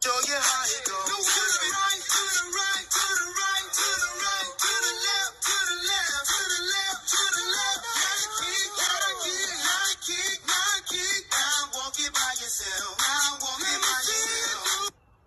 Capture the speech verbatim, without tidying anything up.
show you how it goes. No, to the right, to the right, to the right, to the right, to the left, to the left, to the left, to the left. Gotta kick, gotta kick, gotta kick, gotta kick. Now walk it by yourself.